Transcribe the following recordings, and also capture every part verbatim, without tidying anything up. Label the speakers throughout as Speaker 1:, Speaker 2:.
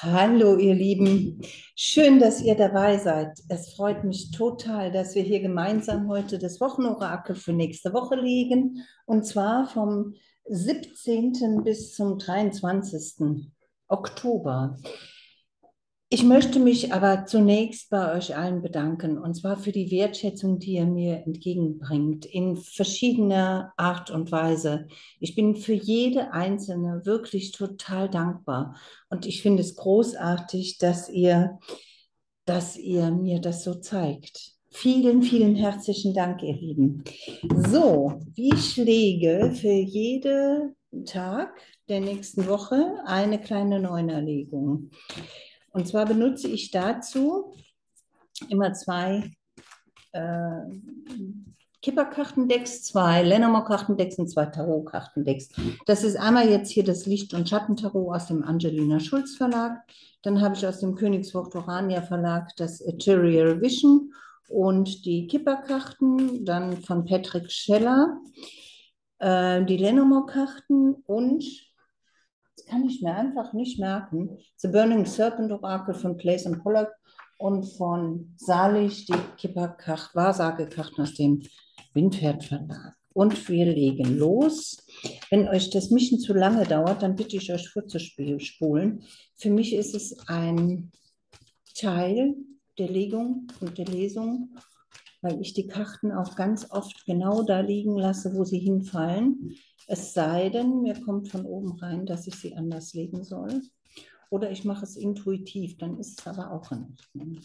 Speaker 1: Hallo, ihr Lieben. Schön, dass ihr dabei seid. Es freut mich total, dass wir hier gemeinsam heute das Wochenorakel für nächste Woche legen. Und zwar vom siebzehnten bis zum dreiundzwanzigsten Oktober. Ich möchte mich aber zunächst bei euch allen bedanken, und zwar für die Wertschätzung, die ihr mir entgegenbringt, in verschiedener Art und Weise. Ich bin für jede einzelne wirklich total dankbar. Und ich finde es großartig, dass ihr, dass ihr mir das so zeigt. Vielen, vielen herzlichen Dank, ihr Lieben. So, wie ich lege für jeden Tag der nächsten Woche eine kleine Neunerlegung. Und zwar benutze ich dazu immer zwei äh, Kipperkartendecks, zwei Lenormand-Kartendecks und zwei Tarot-Kartendecks. Das ist einmal jetzt hier das Licht- und Schattentarot aus dem Angelina Schulz Verlag. Dann habe ich aus dem Königswort Orania Verlag das Ethereal Vision und die Kipperkarten, dann von Patrick Scheller, äh, die Lenormand-Karten und das kann ich mir einfach nicht merken. The Burning Serpent Oracle von Place and Pollock und von Salich die Kipperkach Wahrsagekarten aus dem Windpferd Verlag. Und wir legen los. Wenn euch das Mischen zu lange dauert, dann bitte ich euch vorzuspulen. Für mich ist es ein Teil der Legung und der Lesung, weil ich die Karten auch ganz oft genau da liegen lasse, wo sie hinfallen. Es sei denn, mir kommt von oben rein, dass ich sie anders legen soll. Oder ich mache es intuitiv, dann ist es aber auch in Ordnung.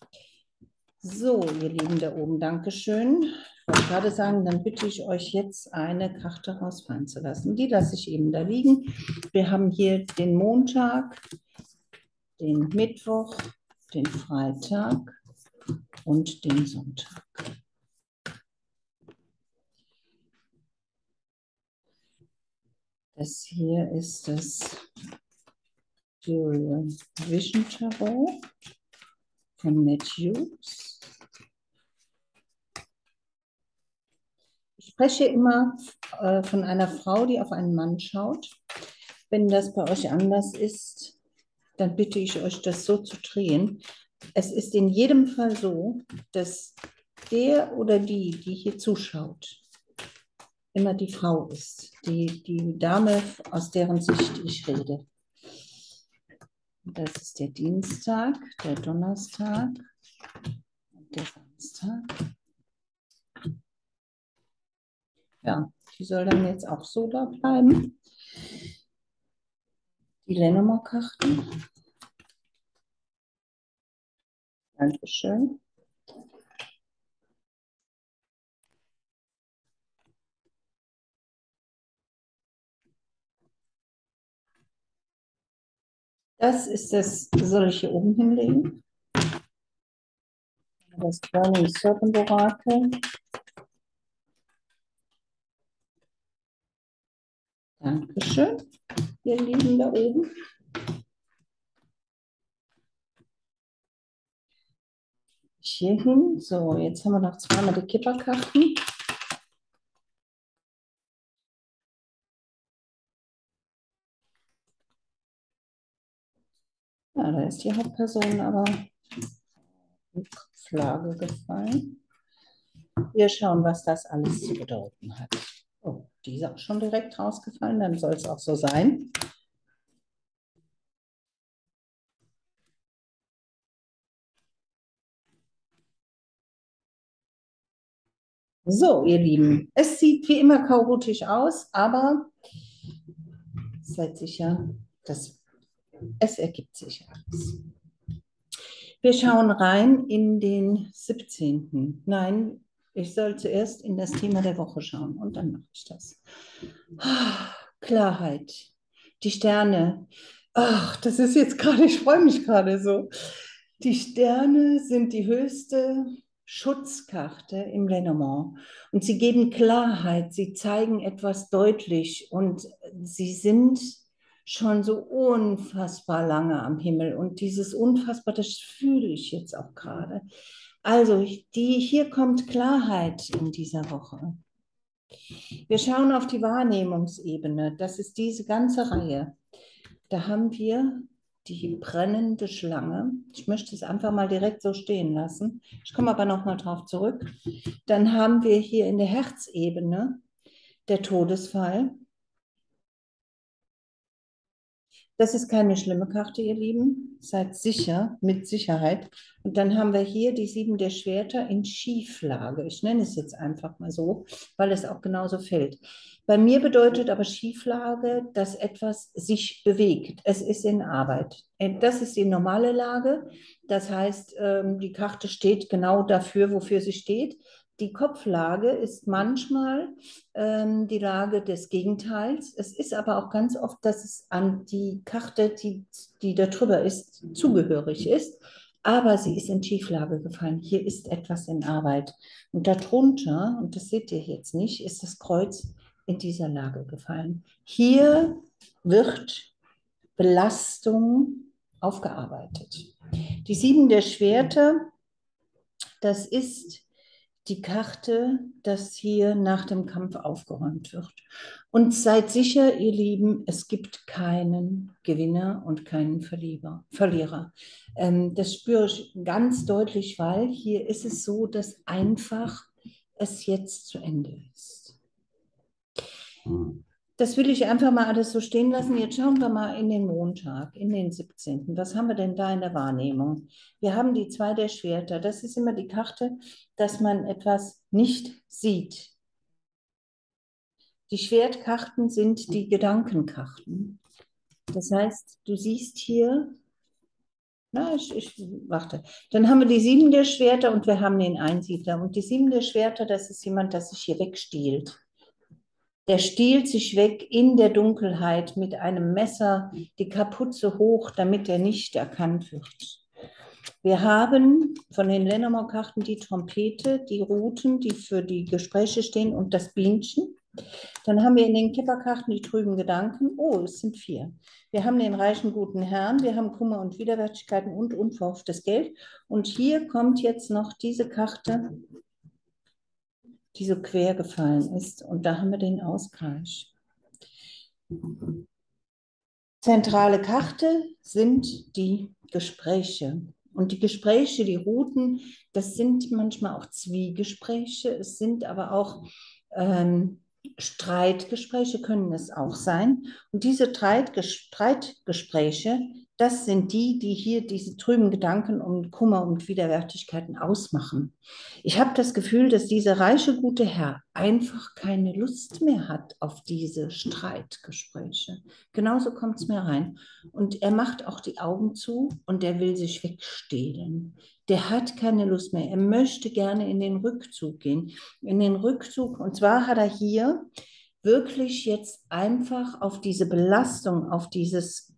Speaker 1: So, ihr Lieben da oben, Dankeschön. Ich wollte gerade sagen, dann bitte ich euch jetzt eine Karte rausfallen zu lassen. Die lasse ich eben da liegen. Wir haben hier den Montag, den Mittwoch, den Freitag und den Sonntag. Das hier ist das Vision Tarot von Matthews. Ich spreche immer äh, von einer Frau, die auf einen Mann schaut. Wenn das bei euch anders ist, dann bitte ich euch, das so zu drehen. Es ist in jedem Fall so, dass der oder die, die hier zuschaut, immer die Frau ist, die, die Dame, aus deren Sicht ich rede. Das ist der Dienstag, der Donnerstag und der Samstag. Ja, die soll dann jetzt auch so da bleiben. Die Lenormand-Karten. Dankeschön. Das ist das, soll ich hier oben hinlegen? Das Burning Serpent Orakel. Dankeschön, ihr Lieben da oben. Hier hin. So, jetzt haben wir noch zweimal die Kipperkarten. Ja, da ist die Hauptperson aber in Flagge gefallen. Wir schauen, was das alles zu bedeuten hat. Oh, die ist auch schon direkt rausgefallen, dann soll es auch so sein. So, ihr Lieben, es sieht wie immer chaotisch aus, aber seid sicher, dass es ergibt sich alles. Wir schauen rein in den siebzehnten Nein, ich soll zuerst in das Thema der Woche schauen und dann mache ich das. Ah, Klarheit, die Sterne. Ach, das ist jetzt gerade, ich freue mich gerade so. Die Sterne sind die höchste Schutzkarte im Lenormand und sie geben Klarheit, sie zeigen etwas deutlich und sie sind schon so unfassbar lange am Himmel und dieses unfassbar, das fühle ich jetzt auch gerade. Also die, hier kommt Klarheit in dieser Woche. Wir schauen auf die Wahrnehmungsebene. Das ist diese ganze Reihe. Da haben wir die brennende Schlange. Ich möchte es einfach mal direkt so stehen lassen. Ich komme aber nochmal drauf zurück. Dann haben wir hier in der Herzebene der Todesfall. Das ist keine schlimme Karte, ihr Lieben. Seid sicher, mit Sicherheit. Und dann haben wir hier die Sieben der Schwerter in Schieflage. Ich nenne es jetzt einfach mal so, weil es auch genauso fällt. Bei mir bedeutet aber Schieflage, dass etwas sich bewegt. Es ist in Arbeit. Das ist die normale Lage. Das heißt, die Karte steht genau dafür, wofür sie steht. Die Kopflage ist manchmal ähm, die Lage des Gegenteils. Es ist aber auch ganz oft, dass es an die Karte, die, die da drüber ist, zugehörig ist. Aber sie ist in Schieflage gefallen. Hier ist etwas in Arbeit. Und darunter, und das seht ihr jetzt nicht, ist das Kreuz in dieser Lage gefallen. Hier wird Belastung aufgearbeitet. Die Sieben der Schwerter, das ist die Karte, dass hier nach dem Kampf aufgeräumt wird. Und seid sicher, ihr Lieben, es gibt keinen Gewinner und keinen Verlierer. Verlierer. Ähm, das spüre ich ganz deutlich, weil hier ist es so, dass einfach es jetzt zu Ende ist. Das will ich einfach mal alles so stehen lassen. Jetzt schauen wir mal in den Montag, in den siebzehnten. Was haben wir denn da in der Wahrnehmung? Wir haben die zwei der Schwerter. Das ist immer die Karte, dass man etwas nicht sieht. Die Schwertkarten sind die Gedankenkarten. Das heißt, du siehst hier, na, ich, ich warte. Dann haben wir die Sieben der Schwerter und wir haben den Einsiedler. Und die Sieben der Schwerter, das ist jemand, der sich hier wegstiehlt. Der stiehlt sich weg in der Dunkelheit mit einem Messer, die Kapuze hoch, damit er nicht erkannt wird. Wir haben von den Lenormand-Karten die Trompete, die Ruten, die für die Gespräche stehen und das Bienchen. Dann haben wir in den Kipperkarten die trüben Gedanken. Oh, es sind vier. Wir haben den reichen guten Herrn, wir haben Kummer und Widerwärtigkeiten und unverhofftes Geld. Und hier kommt jetzt noch diese Karte, die so quer gefallen ist. Und da haben wir den Ausgleich. Zentrale Karte sind die Gespräche. Und die Gespräche, die Routen, das sind manchmal auch Zwiegespräche, es sind aber auch ähm, Streitgespräche, können es auch sein. Und diese Streitgespräche, das sind die, die hier diese trüben Gedanken um Kummer und Widerwärtigkeiten ausmachen. Ich habe das Gefühl, dass dieser reiche, gute Herr einfach keine Lust mehr hat auf diese Streitgespräche. Genauso kommt es mir rein. Und er macht auch die Augen zu und er will sich wegstehlen. Der hat keine Lust mehr. Er möchte gerne in den Rückzug gehen. In den Rückzug. Und zwar hat er hier wirklich jetzt einfach auf diese Belastung, auf dieses...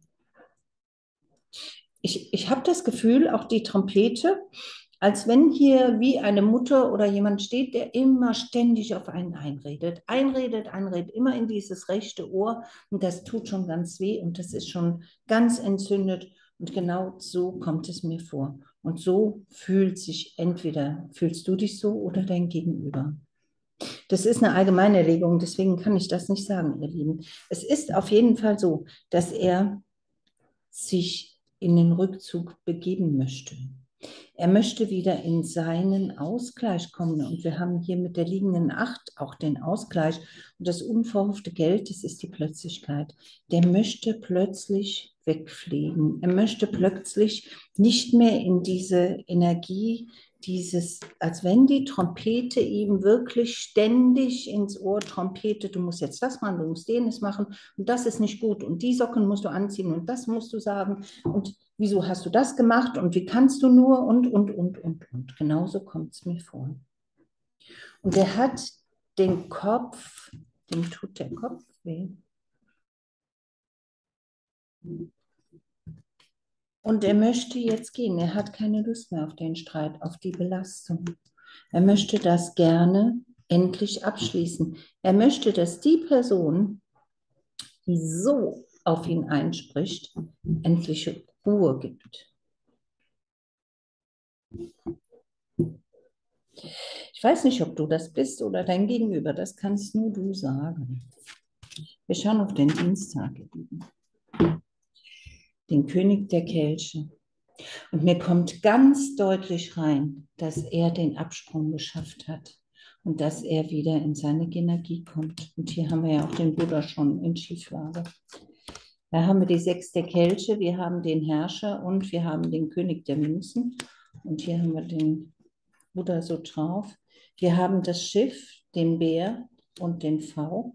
Speaker 1: Ich, ich habe das Gefühl, auch die Trompete, als wenn hier wie eine Mutter oder jemand steht, der immer ständig auf einen einredet. Einredet, einredet, immer in dieses rechte Ohr. Und das tut schon ganz weh und das ist schon ganz entzündet. Und genau so kommt es mir vor. Und so fühlt sich entweder, fühlst du dich so oder dein Gegenüber. Das ist eine allgemeine Legung, deswegen kann ich das nicht sagen, ihr Lieben. Es ist auf jeden Fall so, dass er sich in den Rückzug begeben möchte. Er möchte wieder in seinen Ausgleich kommen. Und wir haben hier mit der liegenden Acht auch den Ausgleich. Und das unverhoffte Geld, das ist die Plötzlichkeit. Der möchte plötzlich wegfliegen. Er möchte plötzlich nicht mehr in diese Energie, dieses, als wenn die Trompete ihm wirklich ständig ins Ohr Trompete, du musst jetzt das machen, du musst jenes machen und das ist nicht gut und die Socken musst du anziehen und das musst du sagen und wieso hast du das gemacht und wie kannst du nur und, und, und, und, und. Genauso kommt es mir vor. Und er hat den Kopf, dem tut der Kopf weh. Und er möchte jetzt gehen. Er hat keine Lust mehr auf den Streit, auf die Belastung. Er möchte das gerne endlich abschließen. Er möchte, dass die Person, die so auf ihn einspricht, endlich Ruhe gibt. Ich weiß nicht, ob du das bist oder dein Gegenüber. Das kannst nur du sagen. Wir schauen auf den Dienstag. den König der Kelche. Und mir kommt ganz deutlich rein, dass er den Absprung geschafft hat und dass er wieder in seine Energie kommt. Und hier haben wir ja auch den Buddha schon in Schieflage. Da haben wir die sechs der Kelche, wir haben den Herrscher und wir haben den König der Münzen. Und hier haben wir den Buddha so drauf. Wir haben das Schiff, den Bär und den V.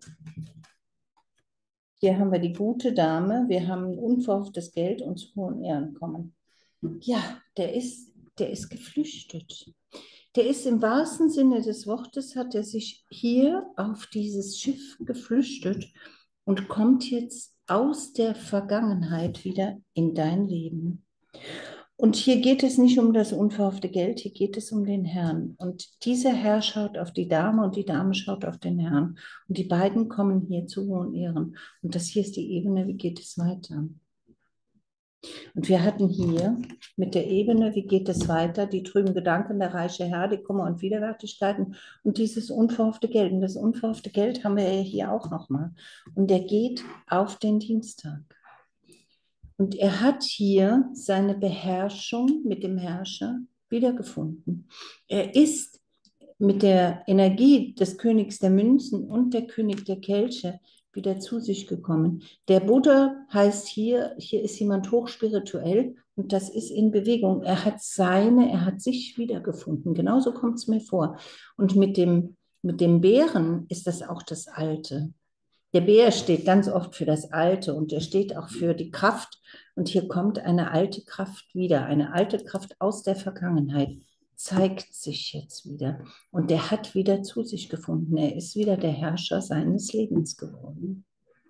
Speaker 1: Hier haben wir die gute Dame, wir haben unverhofftes Geld und zu hohen Ehren kommen. Ja, der ist, der ist geflüchtet. Der ist im wahrsten Sinne des Wortes, hat er sich hier auf dieses Schiff geflüchtet und kommt jetzt aus der Vergangenheit wieder in dein Leben. Und hier geht es nicht um das unverhoffte Geld, hier geht es um den Herrn. Und dieser Herr schaut auf die Dame und die Dame schaut auf den Herrn. Und die beiden kommen hier zu hohen Ehren. Und das hier ist die Ebene, wie geht es weiter? Und wir hatten hier mit der Ebene, wie geht es weiter, die trüben Gedanken, der reiche Herr, die Kummer und Widerwärtigkeiten und dieses unverhoffte Geld. Und das unverhoffte Geld haben wir ja hier auch nochmal. Und der geht auf den Dienstag. Und er hat hier seine Beherrschung mit dem Herrscher wiedergefunden. Er ist mit der Energie des Königs der Münzen und der König der Kelche wieder zu sich gekommen. Der Buddha heißt hier, hier ist jemand hochspirituell und das ist in Bewegung. Er hat seine, er hat sich wiedergefunden. Genauso kommt es mir vor. Und mit dem, mit dem Bären ist das auch das Alte. Der Bär steht ganz oft für das Alte und er steht auch für die Kraft. Und hier kommt eine alte Kraft wieder, eine alte Kraft aus der Vergangenheit, zeigt sich jetzt wieder. Und der hat wieder zu sich gefunden. Er ist wieder der Herrscher seines Lebens geworden.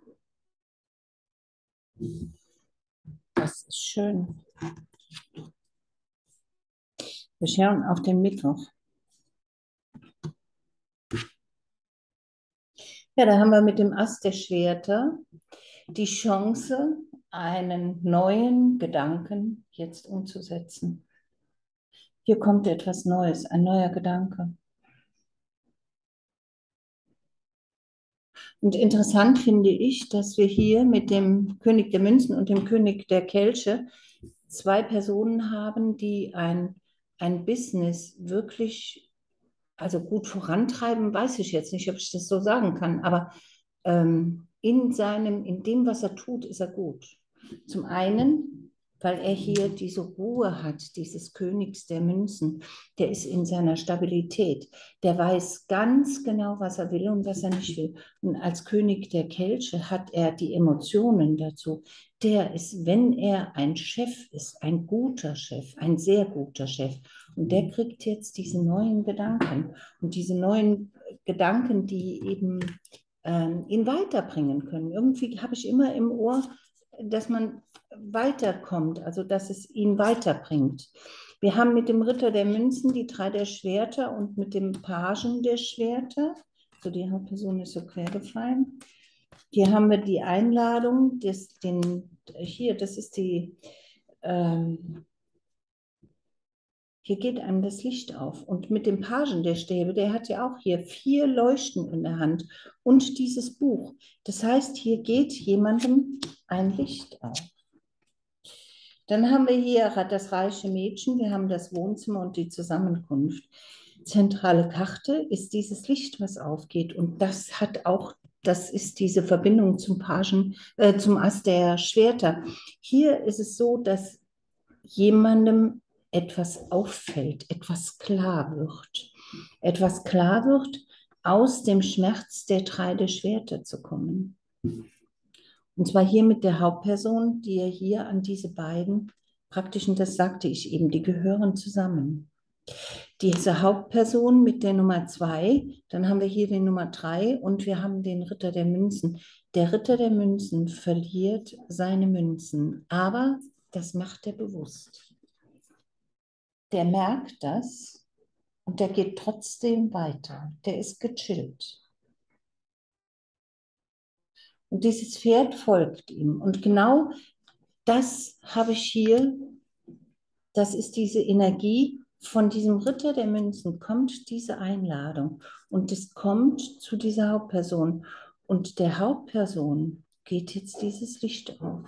Speaker 1: Das ist schön. Wir schauen auf den Mittwoch. Ja, da haben wir mit dem Ast der Schwerter die Chance, einen neuen Gedanken jetzt umzusetzen. Hier kommt etwas Neues, ein neuer Gedanke. Und interessant finde ich, dass wir hier mit dem König der Münzen und dem König der Kelche zwei Personen haben, die ein, ein Business wirklich, also gut vorantreiben, weiß ich jetzt nicht, ob ich das so sagen kann, aber ähm, in seinem, in dem, was er tut, ist er gut. Zum einen, weil er hier diese Ruhe hat, dieses Königs der Münzen. Der ist in seiner Stabilität. Der weiß ganz genau, was er will und was er nicht will. Und als König der Kelche hat er die Emotionen dazu. Der ist, wenn er ein Chef ist, ein guter Chef, ein sehr guter Chef. Und der kriegt jetzt diese neuen Gedanken. Und diese neuen Gedanken, die eben ähm, ihn weiterbringen können. Irgendwie habe ich immer im Ohr, dass man weiterkommt, also dass es ihn weiterbringt. Wir haben mit dem Ritter der Münzen die drei der Schwerter und mit dem Pagen der Schwerter, so die Hauptperson ist so quer gefallen. Hier haben wir die Einladung, des, den, hier, das ist die, ähm, hier geht einem das Licht auf. Und mit dem Pagen der Stäbe, der hat ja auch hier vier Leuchten in der Hand und dieses Buch. Das heißt, hier geht jemandem ein Licht auf. Dann haben wir hier das reiche Mädchen, wir haben das Wohnzimmer und die Zusammenkunft. Zentrale Karte ist dieses Licht, was aufgeht. Und das hat auch, das ist diese Verbindung zum Pagen, äh, zum Ast der Schwerter. Hier ist es so, dass jemandem etwas auffällt, etwas klar wird. Etwas klar wird, aus dem Schmerz der drei der Schwerter zu kommen. Und zwar hier mit der Hauptperson, die ja hier an diese beiden praktisch, und das sagte ich eben, die gehören zusammen. Diese Hauptperson mit der Nummer zwei, dann haben wir hier die Nummer drei und wir haben den Ritter der Münzen. Der Ritter der Münzen verliert seine Münzen, aber das macht er bewusst. Der merkt das und der geht trotzdem weiter. Der ist gechillt. Und dieses Pferd folgt ihm. Und genau das habe ich hier, das ist diese Energie, von diesem Ritter der Münzen kommt diese Einladung und es kommt zu dieser Hauptperson. Und der Hauptperson geht jetzt dieses Licht auf.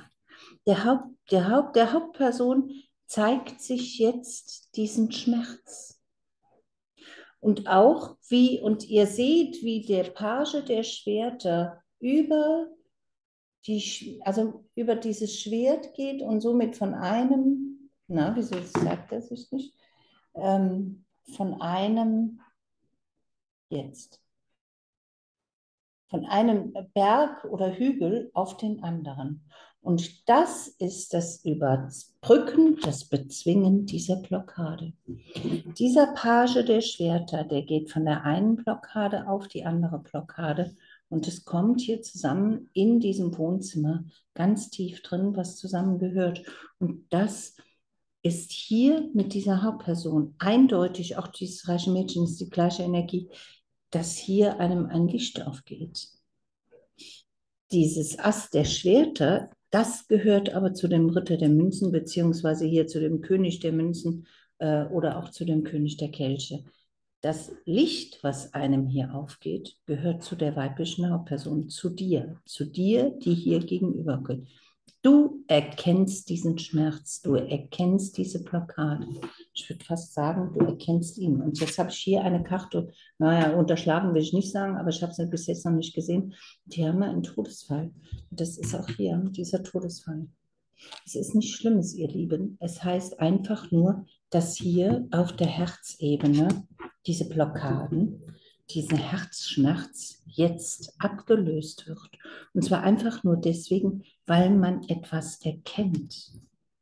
Speaker 1: Der Haupt, der Haupt, der Hauptperson zeigt sich jetzt diesen Schmerz. Und auch wie, und ihr seht, wie der Page der Schwerter über die, also über dieses Schwert geht und somit von einem, na, wieso sagt er sich nicht, ähm, von einem, jetzt, von einem Berg oder Hügel auf den anderen. Und das ist das Überbrücken, das Bezwingen dieser Blockade. Dieser Page der Schwerter, der geht von der einen Blockade auf die andere Blockade und es kommt hier zusammen in diesem Wohnzimmer ganz tief drin, was zusammengehört. Und das ist hier mit dieser Hauptperson eindeutig, auch dieses reiche Mädchen ist die gleiche Energie, dass hier einem ein Licht aufgeht. Dieses Ass der Schwerter, das gehört aber zu dem Ritter der Münzen, beziehungsweise hier zu dem König der Münzen äh, oder auch zu dem König der Kelche. Das Licht, was einem hier aufgeht, gehört zu der weiblichen Hauptperson, zu dir, zu dir, die hier gegenüber geht. Du erkennst diesen Schmerz, du erkennst diese Blockade. Ich würde fast sagen, du erkennst ihn. Und jetzt habe ich hier eine Karte, naja, unterschlagen will ich nicht sagen, aber ich habe sie bis jetzt noch nicht gesehen. Die haben einen Todesfall. Das ist auch hier dieser Todesfall. Es ist nichts Schlimmes, ihr Lieben. Es heißt einfach nur, dass hier auf der Herzebene diese Blockaden, dieser Herzschmerz jetzt abgelöst wird. Und zwar einfach nur deswegen, weil man etwas erkennt.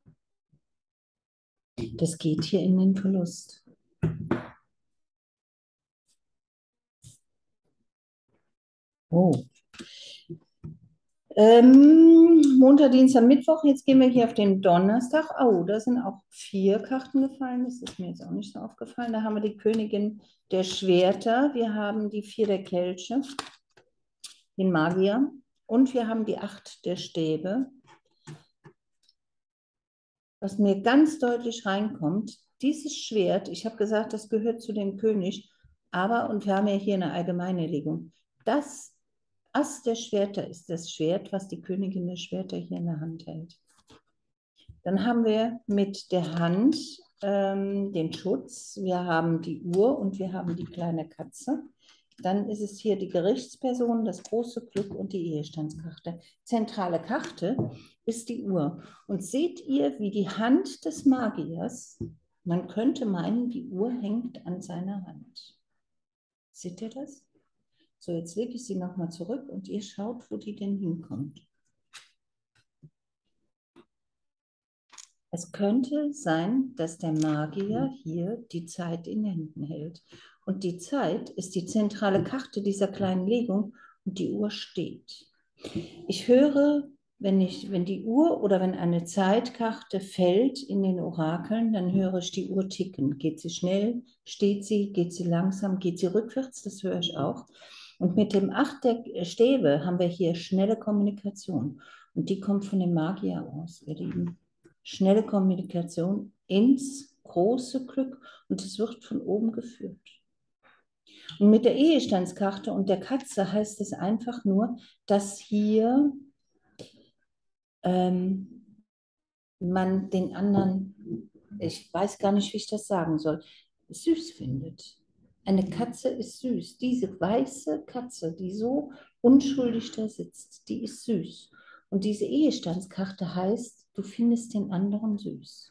Speaker 1: Das geht hier in den Verlust. Oh. Ähm, Montag, Dienstag, Mittwoch. Jetzt gehen wir hier auf den Donnerstag. Oh, da sind auch vier Karten gefallen. Das ist mir jetzt auch nicht so aufgefallen. Da haben wir die Königin der Schwerter. Wir haben die vier der Kelche, den Magier. Und wir haben die acht der Stäbe. Was mir ganz deutlich reinkommt, dieses Schwert, ich habe gesagt, das gehört zu dem König, aber, und wir haben ja hier eine allgemeine Legung, das Ass der Schwerter ist das Schwert, was die Königin der Schwerter hier in der Hand hält. Dann haben wir mit der Hand ähm, den Schutz, wir haben die Uhr und wir haben die kleine Katze. Dann ist es hier die Gerichtsperson, das große Glück und die Ehestandskarte. Zentrale Karte ist die Uhr. Und seht ihr, wie die Hand des Magiers, man könnte meinen, die Uhr hängt an seiner Hand. Seht ihr das? So, jetzt lege ich sie nochmal zurück und ihr schaut, wo die denn hinkommt. Es könnte sein, dass der Magier hier die Zeit in Händen hält. Und die Zeit ist die zentrale Karte dieser kleinen Legung und die Uhr steht. Ich höre, wenn, ich, wenn die Uhr oder wenn eine Zeitkarte fällt in den Orakeln, dann höre ich die Uhr ticken. Geht sie schnell? Steht sie? Geht sie langsam? Geht sie rückwärts? Das höre ich auch. Und mit dem Acht der Stäbe haben wir hier schnelle Kommunikation. Und die kommt von dem Magier aus, ihr Lieben. Schnelle Kommunikation ins große Glück und es wird von oben geführt. Und mit der Ehestandskarte und der Katze heißt es einfach nur, dass hier ähm, man den anderen, ich weiß gar nicht, wie ich das sagen soll, süß findet. Eine Katze ist süß. Diese weiße Katze, die so unschuldig da sitzt, die ist süß. Und diese Ehestandskarte heißt, du findest den anderen süß.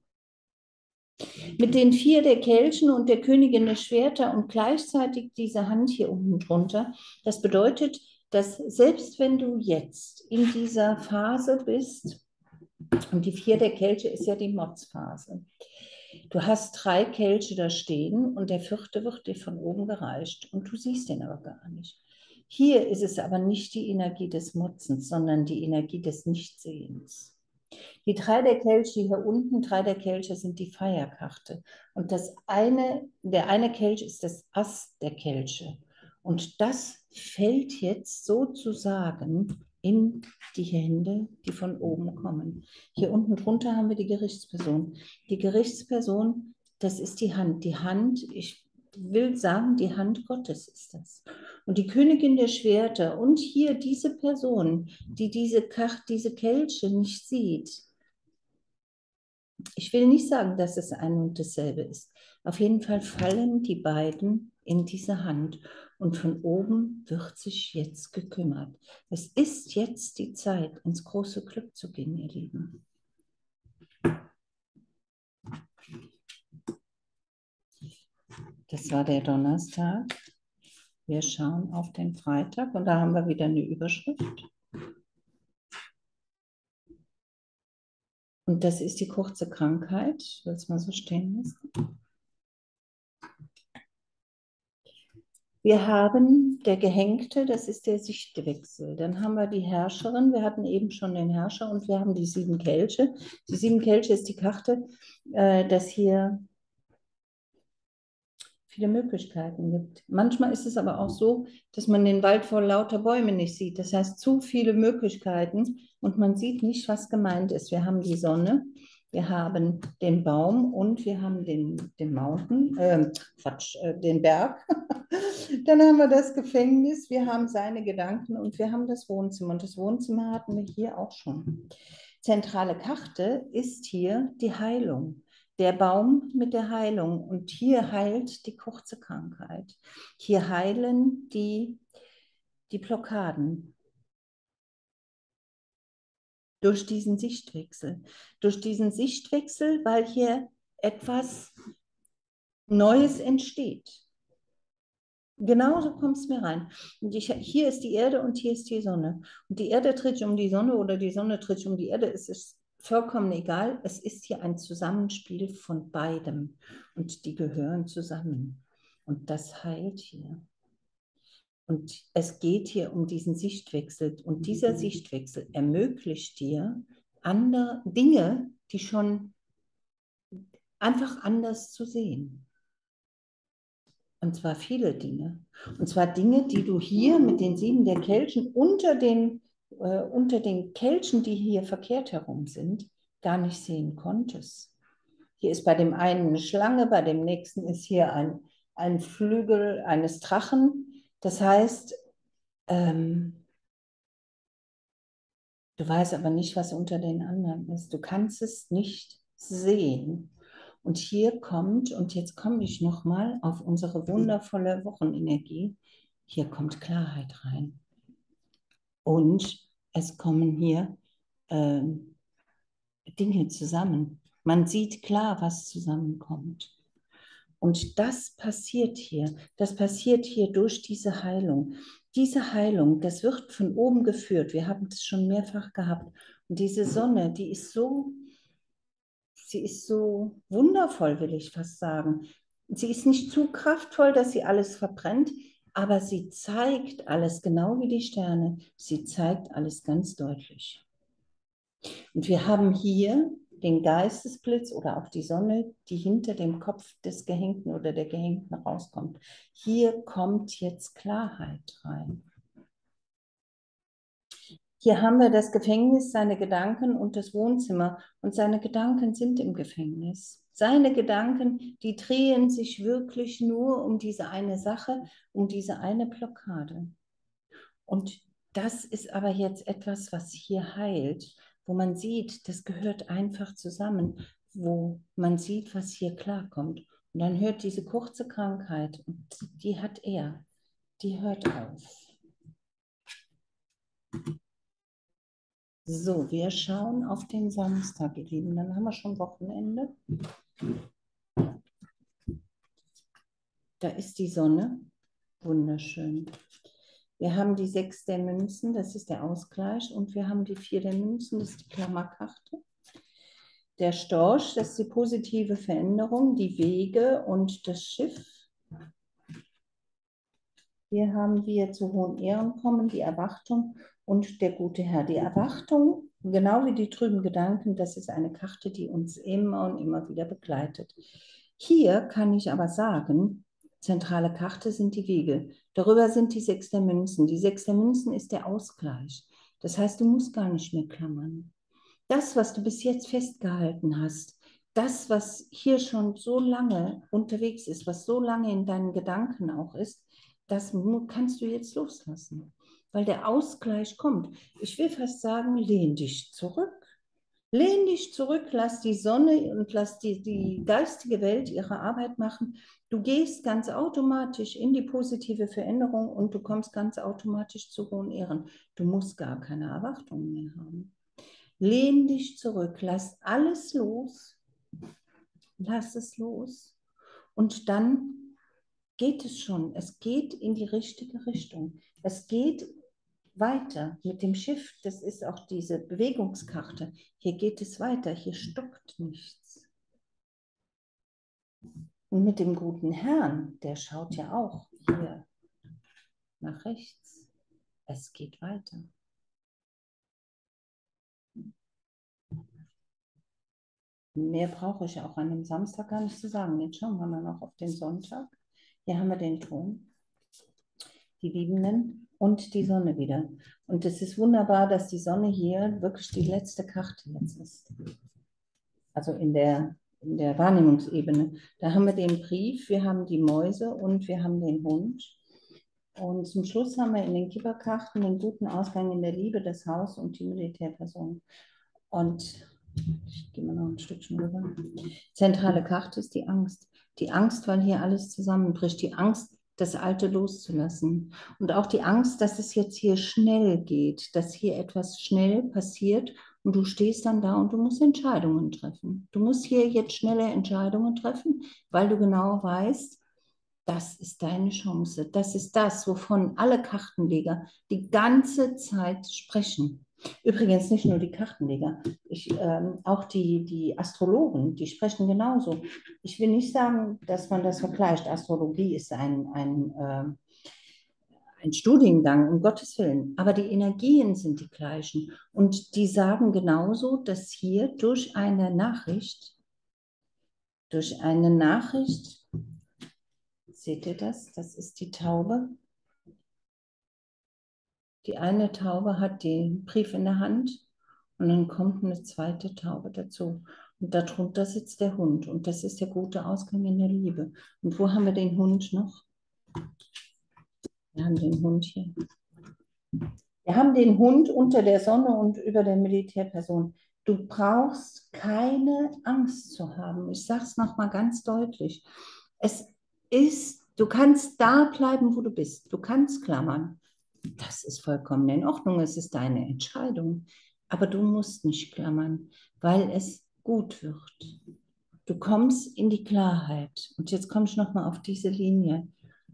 Speaker 1: Mit den vier der Kelchen und der Königin der Schwerter und gleichzeitig diese Hand hier unten drunter, das bedeutet, dass selbst wenn du jetzt in dieser Phase bist, und die vier der Kelche ist ja die Motzphase, du hast drei Kelche da stehen und der vierte wird dir von oben gereicht und du siehst den aber gar nicht. Hier ist es aber nicht die Energie des Motzens, sondern die Energie des Nichtsehens. Die drei der Kelche hier unten, drei der Kelche sind die Feierkarte. Und das eine, der eine Kelch ist das Ass der Kelche. Und das fällt jetzt sozusagen in die Hände, die von oben kommen. Hier unten drunter haben wir die Gerichtsperson. Die Gerichtsperson, das ist die Hand. Die Hand, ich will sagen, die Hand Gottes ist das. Und die Königin der Schwerter und hier diese Person, die diese, Kach, diese Kelche nicht sieht. Ich will nicht sagen, dass es ein und dasselbe ist. Auf jeden Fall fallen die beiden in diese Hand und von oben wird sich jetzt gekümmert. Es ist jetzt die Zeit, ins große Glück zu gehen, ihr Lieben. Das war der Donnerstag. Wir schauen auf den Freitag und da haben wir wieder eine Überschrift. Und das ist die kurze Krankheit. Ich will es mal so stehen lassen. Wir haben der Gehängte, das ist der Sichtwechsel. Dann haben wir die Herrscherin, wir hatten eben schon den Herrscher und wir haben die sieben Kelche. Die sieben Kelche ist die Karte, äh, dass hier viele Möglichkeiten gibt. Manchmal ist es aber auch so, dass man den Wald vor lauter Bäumen nicht sieht. Das heißt, zu viele Möglichkeiten und man sieht nicht, was gemeint ist. Wir haben die Sonne, wir haben den Baum und wir haben den, den Mountain, äh, Quatsch, äh, den Berg. Dann haben wir das Gefängnis, wir haben seine Gedanken und wir haben das Wohnzimmer. Und das Wohnzimmer hatten wir hier auch schon. Zentrale Karte ist hier die Heilung. Der Baum mit der Heilung. Und hier heilt die kurze Krankheit. Hier heilen die, die Blockaden. Durch diesen Sichtwechsel. Durch diesen Sichtwechsel, weil hier etwas Neues entsteht. Genauso kommt es mir rein. Und ich, hier ist die Erde und hier ist die Sonne. Und die Erde dreht sich um die Sonne oder die Sonne dreht sich um die Erde. Es ist vollkommen egal. Es ist hier ein Zusammenspiel von beidem. Und die gehören zusammen. Und das heilt hier. Und es geht hier um diesen Sichtwechsel. Und dieser Sichtwechsel ermöglicht dir andere Dinge, die schon einfach anders zu sehen. Und zwar viele Dinge. Und zwar Dinge, die du hier mit den sieben der Kelchen unter den, äh, unter den Kelchen, die hier verkehrt herum sind, gar nicht sehen konntest. Hier ist bei dem einen eine Schlange, bei dem nächsten ist hier ein, ein Flügel eines Drachen. Das heißt, ähm, du weißt aber nicht, was unter den anderen ist. Du kannst es nicht sehen. Und hier kommt, und jetzt komme ich nochmal auf unsere wundervolle Wochenenergie, hier kommt Klarheit rein. Und es kommen hier äh, Dinge zusammen. Man sieht klar, was zusammenkommt. Und das passiert hier. Das passiert hier durch diese Heilung. Diese Heilung, das wird von oben geführt. Wir haben es schon mehrfach gehabt. Und diese Sonne, die ist so... Sie ist so wundervoll, will ich fast sagen. Sie ist nicht zu kraftvoll, dass sie alles verbrennt, aber sie zeigt alles, genau wie die Sterne. Sie zeigt alles ganz deutlich. Und wir haben hier den Geistesblitz oder auch die Sonne, die hinter dem Kopf des Gehängten oder der Gehängten rauskommt. Hier kommt jetzt Klarheit rein. Hier haben wir das Gefängnis, seine Gedanken und das Wohnzimmer. Und seine Gedanken sind im Gefängnis. Seine Gedanken, die drehen sich wirklich nur um diese eine Sache, um diese eine Blockade. Und das ist aber jetzt etwas, was hier heilt, wo man sieht, das gehört einfach zusammen, wo man sieht, was hier klarkommt. Und dann hört diese kurze Krankheit, und die hat er, die hört auf. So, wir schauen auf den Samstag, ihr Lieben. Dann haben wir schon Wochenende. Da ist die Sonne. Wunderschön. Wir haben die sechs der Münzen, das ist der Ausgleich. Und wir haben die vier der Münzen, das ist die Klammerkarte. Der Storch, das ist die positive Veränderung, die Wege und das Schiff. Hier haben wir zu hohen Ehren kommen, die Erwartung und der gute Herr. Die Erwartung, genau wie die trüben Gedanken, das ist eine Karte, die uns immer und immer wieder begleitet. Hier kann ich aber sagen, zentrale Karte sind die Wege. Darüber sind die sechs der Münzen. Die sechs der Münzen ist der Ausgleich. Das heißt, du musst gar nicht mehr klammern. Das, was du bis jetzt festgehalten hast, das, was hier schon so lange unterwegs ist, was so lange in deinen Gedanken auch ist, das kannst du jetzt loslassen, weil der Ausgleich kommt. Ich will fast sagen, lehn dich zurück. Lehn dich zurück, lass die Sonne und lass die, die geistige Welt ihre Arbeit machen. Du gehst ganz automatisch in die positive Veränderung und du kommst ganz automatisch zu hohen Ehren. Du musst gar keine Erwartungen mehr haben. Lehn dich zurück, lass alles los, lass es los und dann geht es schon. Es geht in die richtige Richtung. Es geht weiter mit dem Schiff. Das ist auch diese Bewegungskarte. Hier geht es weiter. Hier stockt nichts. Und mit dem guten Herrn, der schaut ja auch hier nach rechts. Es geht weiter. Mehr brauche ich auch an dem Samstag gar nicht zu sagen. Jetzt schauen wir mal noch auf den Sonntag. Hier haben wir den Ton, die Liebenden und die Sonne wieder. Und es ist wunderbar, dass die Sonne hier wirklich die letzte Karte jetzt ist. Also in der, in der Wahrnehmungsebene. Da haben wir den Brief, wir haben die Mäuse und wir haben den Hund. Und zum Schluss haben wir in den Kipperkarten den guten Ausgang in der Liebe, das Haus und die Militärperson. Und ich gehe mal noch ein Stückchen rüber. Zentrale Karte ist die Angst. Die Angst, weil hier alles zusammenbricht. Die Angst, das Alte loszulassen. Und auch die Angst, dass es jetzt hier schnell geht, dass hier etwas schnell passiert und du stehst dann da und du musst Entscheidungen treffen. Du musst hier jetzt schnelle Entscheidungen treffen, weil du genau weißt, das ist deine Chance. Das ist das, wovon alle Kartenleger die ganze Zeit sprechen. Übrigens nicht nur die Kartenleger, ich, ähm, auch die, die Astrologen, die sprechen genauso. Ich will nicht sagen, dass man das vergleicht. Astrologie ist ein, ein, äh, ein Studiengang, um Gottes Willen. Aber die Energien sind die gleichen. Und die sagen genauso, dass hier durch eine Nachricht, durch eine Nachricht, seht ihr das? Das ist die Taube. Die eine Taube hat den Brief in der Hand und dann kommt eine zweite Taube dazu. Und darunter sitzt der Hund und das ist der gute Ausgang in der Liebe. Und wo haben wir den Hund noch? Wir haben den Hund hier. Wir haben den Hund unter der Sonne und über der Militärperson. Du brauchst keine Angst zu haben. Ich sage es nochmal ganz deutlich. Es ist, du kannst da bleiben, wo du bist. Du kannst klammern. Das ist vollkommen in Ordnung. Es ist deine Entscheidung. Aber du musst nicht klammern, weil es gut wird. Du kommst in die Klarheit. Und jetzt komme ich nochmal auf diese Linie.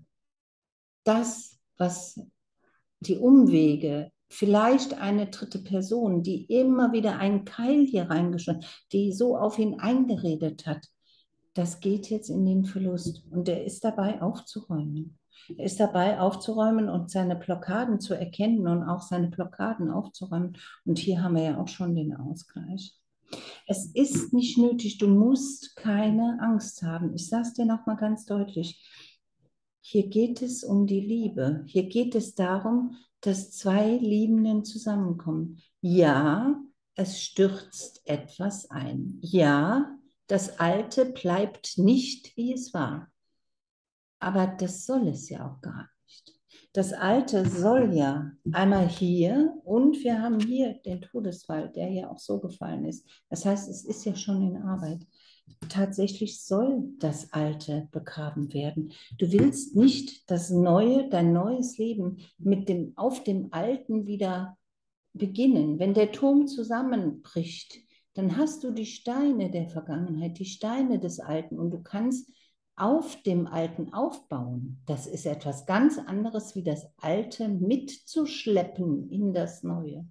Speaker 1: Das, was die Umwege, vielleicht eine dritte Person, die immer wieder einen Keil hier reingeschoben, die so auf ihn eingeredet hat, das geht jetzt in den Verlust. Und er ist dabei aufzuräumen. Er ist dabei aufzuräumen und seine Blockaden zu erkennen und auch seine Blockaden aufzuräumen. Und hier haben wir ja auch schon den Ausgleich. Es ist nicht nötig, du musst keine Angst haben. Ich sage es dir nochmal ganz deutlich. Hier geht es um die Liebe. Hier geht es darum, dass zwei Liebenden zusammenkommen. Ja, es stürzt etwas ein. Ja, das Alte bleibt nicht, wie es war. Aber das soll es ja auch gar nicht. Das Alte soll ja einmal hier und wir haben hier den Todesfall, der ja auch so gefallen ist. Das heißt, es ist ja schon in Arbeit. Tatsächlich soll das Alte begraben werden. Du willst nicht das Neue, dein neues Leben mit dem, auf dem Alten wieder beginnen. Wenn der Turm zusammenbricht, dann hast du die Steine der Vergangenheit, die Steine des Alten und du kannst auf dem Alten aufbauen. Das ist etwas ganz anderes, wie das Alte mitzuschleppen in das Neue.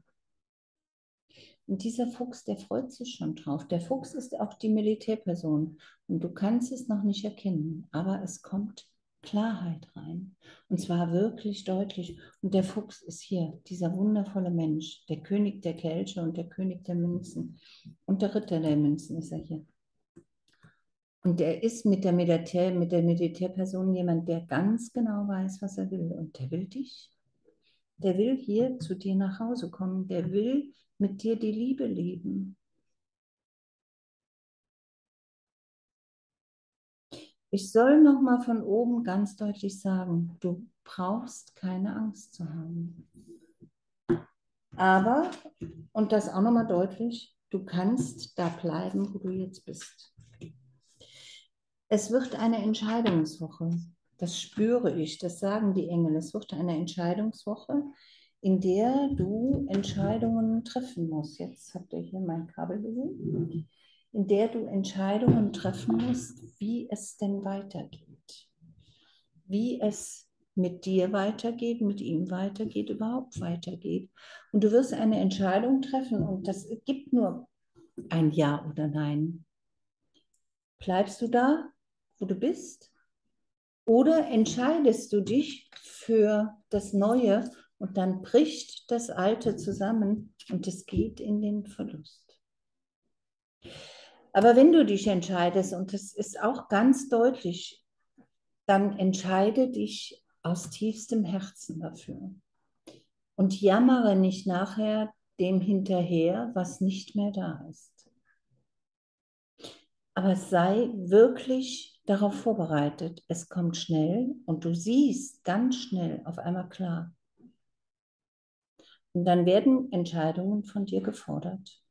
Speaker 1: Und dieser Fuchs, der freut sich schon drauf. Der Fuchs ist auch die Militärperson. Und du kannst es noch nicht erkennen, aber es kommt Klarheit rein. Und zwar wirklich deutlich. Und der Fuchs ist hier, dieser wundervolle Mensch, der König der Kelche und der König der Münzen. Und der Ritter der Münzen ist er hier. Und der ist mit der Militär, mit der Militärperson jemand, der ganz genau weiß, was er will. Und der will dich. Der will hier zu dir nach Hause kommen. Der will mit dir die Liebe leben. Ich soll noch mal von oben ganz deutlich sagen, du brauchst keine Angst zu haben. Aber, und das auch noch mal deutlich, du kannst da bleiben, wo du jetzt bist. Es wird eine Entscheidungswoche. Das spüre ich, das sagen die Engel. Es wird eine Entscheidungswoche, in der du Entscheidungen treffen musst. Jetzt habt ihr hier mein Kabel gesehen. In der du Entscheidungen treffen musst, wie es denn weitergeht. Wie es mit dir weitergeht, mit ihm weitergeht, überhaupt weitergeht. Und du wirst eine Entscheidung treffen und das gibt nur ein Ja oder Nein. Bleibst du da, wo du bist? Oder entscheidest du dich für das Neue und dann bricht das Alte zusammen und es geht in den Verlust? Aber wenn du dich entscheidest, und das ist auch ganz deutlich, dann entscheide dich aus tiefstem Herzen dafür. Und jammere nicht nachher dem hinterher, was nicht mehr da ist. Aber sei wirklich darauf vorbereitet. Es kommt schnell und du siehst ganz schnell auf einmal klar. Und dann werden Entscheidungen von dir gefordert.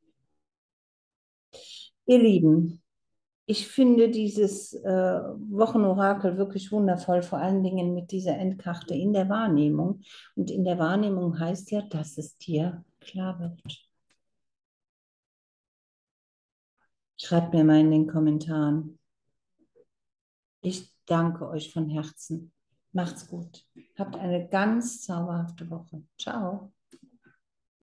Speaker 1: Ihr Lieben, ich finde dieses äh, Wochenorakel wirklich wundervoll, vor allen Dingen mit dieser Endkarte in der Wahrnehmung. Und in der Wahrnehmung heißt ja, dass es dir klar wird. Schreibt mir mal in den Kommentaren. Ich danke euch von Herzen. Macht's gut. Habt eine ganz zauberhafte Woche. Ciao.